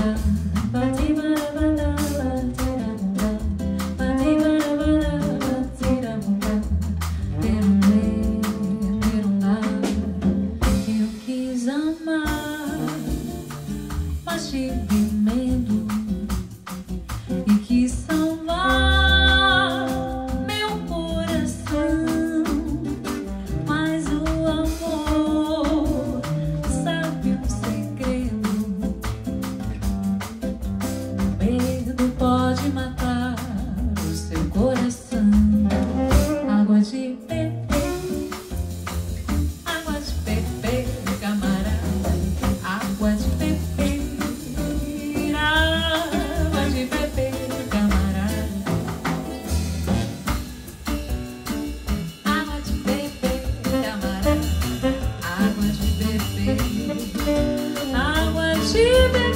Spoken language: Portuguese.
Eu quis amar, mas tive medo e quis salvar meu coração. Mas o amor sabe um segredo: o medo pode matar o seu coração. Água de beber, água de beber, camarada. Água de beber, água de beber, camarada. Água de beber, camarada. Água de beber, água de beber.